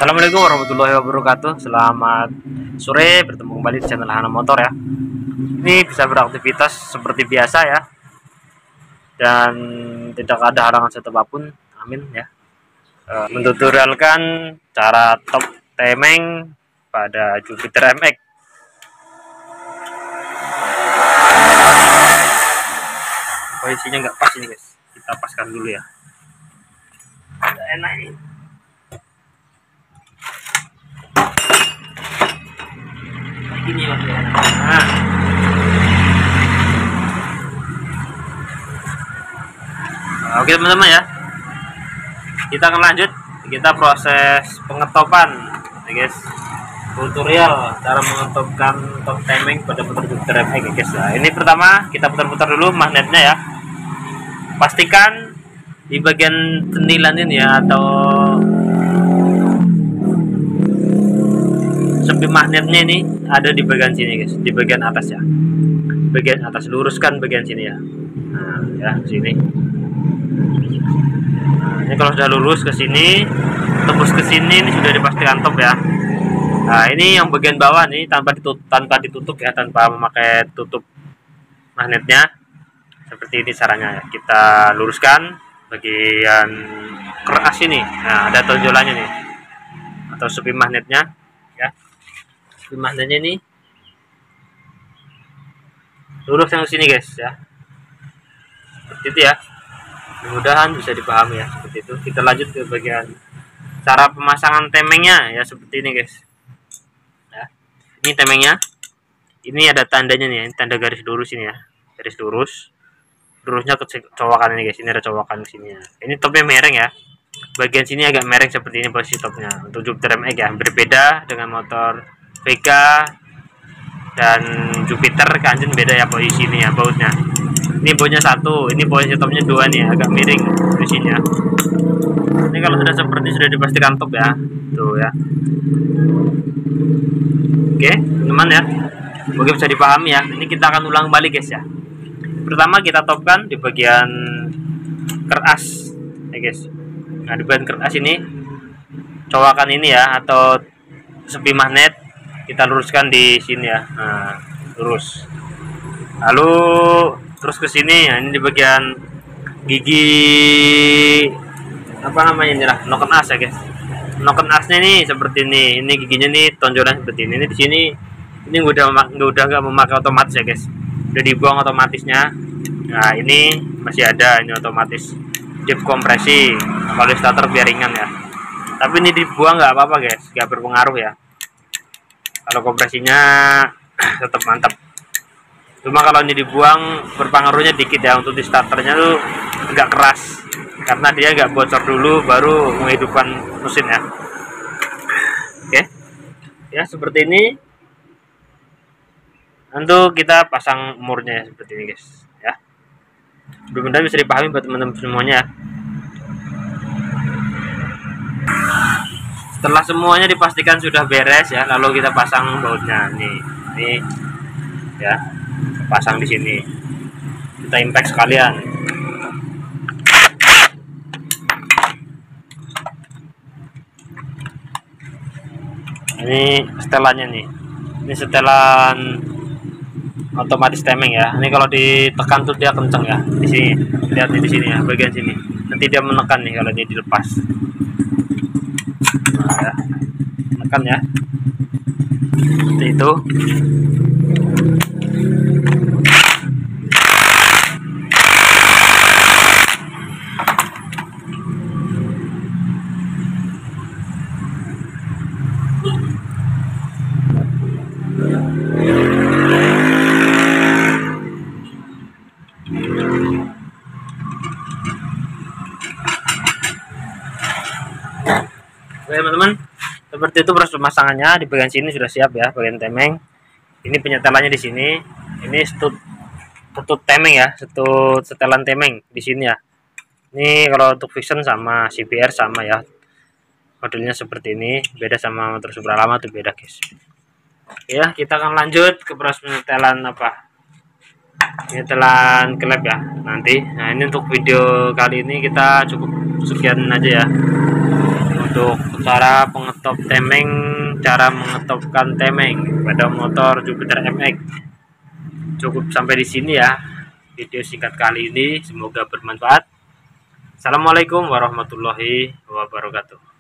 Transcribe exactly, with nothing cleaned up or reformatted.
Assalamualaikum warahmatullahi wabarakatuh. Selamat sore, bertemu kembali di channel Hana Motor ya. Ini bisa beraktivitas seperti biasa ya, dan tidak ada halangan satu apapun. Amin ya. E, mentutorialkan cara top temeng pada Jupiter M X. Posisinya nggak pas ini guys, kita paskan dulu ya. Ada enak ini. Gini lah ya. Nah. Oke teman-teman ya, kita akan lanjut, kita proses pengetopan ya guys, tutorial cara mengetopkan top timing pada motor Jupiter M X ya guys. Nah, ini pertama kita putar-putar dulu magnetnya ya, pastikan di bagian senilan ini ya, atau sepi magnetnya ini ada di bagian sini guys, di bagian atas ya, bagian atas, luruskan bagian sini ya. Nah ya sini. Nah, ini kalau sudah lurus ke sini, tembus ke sini, ini sudah dipastikan top ya. Nah ini yang bagian bawah nih tanpa ditutup, tanpa ditutup ya, tanpa memakai tutup magnetnya, seperti ini caranya ya. Kita luruskan bagian keras ini. Nah ada tonjolannya nih, atau sepi magnetnya ya. Magnetnya ini lurus yang sini guys ya, seperti itu ya. Mudah-mudahan bisa dipahami ya, seperti itu. Kita lanjut ke bagian cara pemasangan temengnya ya, seperti ini guys ya. Ini temengnya, ini ada tandanya nih, tanda garis lurus ini ya, garis lurus, lurusnya ke cowakan ini guys. Ini ada cowakan di sini ya. Ini topnya mereng ya, bagian sini agak mereng seperti ini posisi topnya untuk Jupiter M X ya. Berbeda dengan motor Vega dan Jupiter Kanjen, beda ya posisi ini ya, bautnya. Ini bautnya satu, ini posisi topnya dua nih, agak miring posisinya. Ini kalau sudah seperti sudah dipastikan top ya, tuh ya. Oke teman ya, semoga bisa dipahami ya. Ini kita akan ulang balik guys ya. Pertama kita topkan di bagian keras ya guys. Nah di bagian keras ini, cowakan ini ya, atau sepi magnet, kita luruskan di sini ya. Nah lurus, lalu terus ke sini ya. Ini di bagian gigi apa namanya ini lah, noken as ya guys. Noken asnya ini seperti ini, ini giginya nih tonjolan seperti ini. Ini di sini, ini udah udah nggak memakai otomatis ya guys, udah dibuang otomatisnya. Nah ini masih ada, ini otomatis dip kompresi. Nah, kalau di starter biar ringan ya, tapi ini dibuang nggak apa-apa guys, nggak berpengaruh ya. Kalau kompresinya tetap mantap, cuma kalau ini dibuang berpengaruhnya dikit ya. Untuk di starternya tuh agak keras, karena dia nggak bocor dulu baru menghidupkan mesin ya. Oke ya, seperti ini. Untuk kita pasang murnya seperti ini guys ya. Mudah-mudahan bisa dipahami buat teman-teman semuanya. Setelah semuanya dipastikan sudah beres ya, lalu kita pasang bautnya nih, ini ya, pasang di sini. Kita impact sekalian. Ini setelannya nih, ini setelan otomatis timing ya. Ini kalau ditekan tuh dia kenceng ya. Di sini, lihat di sini ya, bagian sini. Nanti dia menekan nih kalau dia dilepas. Nah, ya. Menekan ya, seperti itu. Oke teman-teman, seperti itu proses pemasangannya. Di bagian sini sudah siap ya, bagian temeng. Ini penyetelannya di sini. Ini setut setut temeng ya, setut setelan temeng di sini ya. Ini kalau untuk fiction sama C B R sama ya, modelnya seperti ini. Beda sama motor Supra lama tuh beda guys. Ya kita akan lanjut ke proses penyetelan apa, penyetelan klep ya nanti. Nah ini untuk video kali ini kita cukup sekian aja ya. untuk cara pengetop temeng, cara mengetopkan temeng pada motor Jupiter M X. Cukup sampai di sini ya video singkat kali ini, semoga bermanfaat. Assalamualaikum warahmatullahi wabarakatuh.